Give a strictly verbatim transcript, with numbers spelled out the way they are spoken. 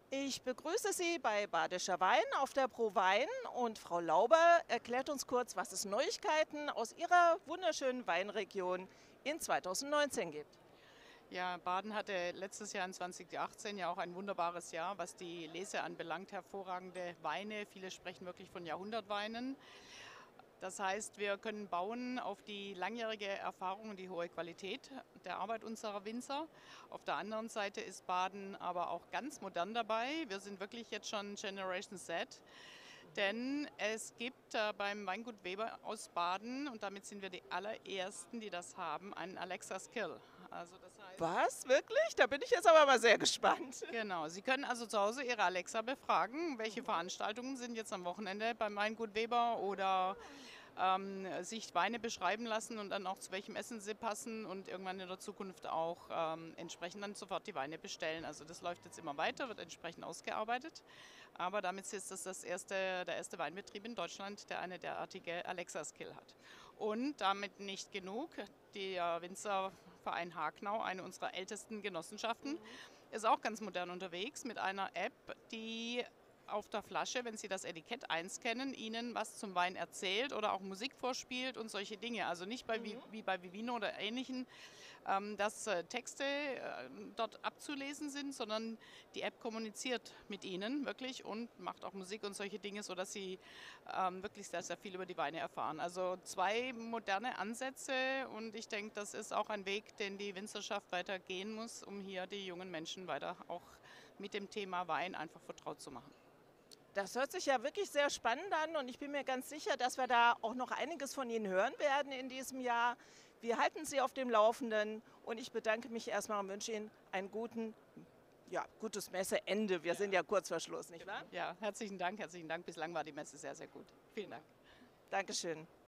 Ich begrüße Sie bei Badischer Wein auf der Pro Wein und Frau Lauber erklärt uns kurz, was es Neuigkeiten aus Ihrer wunderschönen Weinregion in zweitausendneunzehn gibt. Ja, Baden hatte letztes Jahr in zweitausendachtzehn ja auch ein wunderbares Jahr, was die Lese anbelangt. Hervorragende Weine. Viele sprechen wirklich von Jahrhundertweinen. Das heißt, wir können bauen auf die langjährige Erfahrung und die hohe Qualität der Arbeit unserer Winzer. Auf der anderen Seite ist Baden aber auch ganz modern dabei. Wir sind wirklich jetzt schon Generation Z. Denn es gibt äh, beim Weingut Weber aus Baden, und damit sind wir die allerersten, die das haben, einen Alexa Skill. Also das heißt, Was? Wirklich? Da bin ich jetzt aber mal sehr gespannt. genau, Sie können also zu Hause Ihre Alexa befragen, welche Veranstaltungen sind jetzt am Wochenende beim Weingut Weber oder ähm, sich Weine beschreiben lassen und dann auch zu welchem Essen sie passen und irgendwann in der Zukunft auch ähm, entsprechend dann sofort die Weine bestellen. Also das läuft jetzt immer weiter, wird entsprechend ausgearbeitet. Aber damit ist das, das erste, der erste Weinbetrieb in Deutschland, der eine derartige Alexa-Skill hat. Und damit nicht genug. Der Winzerverein Hagnau, eine unserer ältesten Genossenschaften, ist auch ganz modern unterwegs mit einer App, die auf der Flasche, wenn Sie das Etikett einscannen, Ihnen was zum Wein erzählt oder auch Musik vorspielt und solche Dinge. Also nicht bei, wie, Mhm. wie bei Vivino oder Ähnlichen, ähm, dass äh, Texte äh, dort abzulesen sind, sondern die App kommuniziert mit Ihnen wirklich und macht auch Musik und solche Dinge, sodass Sie ähm, wirklich sehr, sehr viel über die Weine erfahren. Also zwei moderne Ansätze und ich denke, das ist auch ein Weg, den die Winzerschaft weiter gehen muss, um hier die jungen Menschen weiter auch mit dem Thema Wein einfach vertraut zu machen. Das hört sich ja wirklich sehr spannend an und ich bin mir ganz sicher, dass wir da auch noch einiges von Ihnen hören werden in diesem Jahr. Wir halten Sie auf dem Laufenden und ich bedanke mich erstmal und wünsche Ihnen ein guten, ja, gutes Messeende. Wir sind Ja, ja kurz vor Schluss, nicht genau. wahr? Ja, herzlichen Dank, herzlichen Dank. Bislang war die Messe sehr, sehr gut. Vielen Dank. Dankeschön.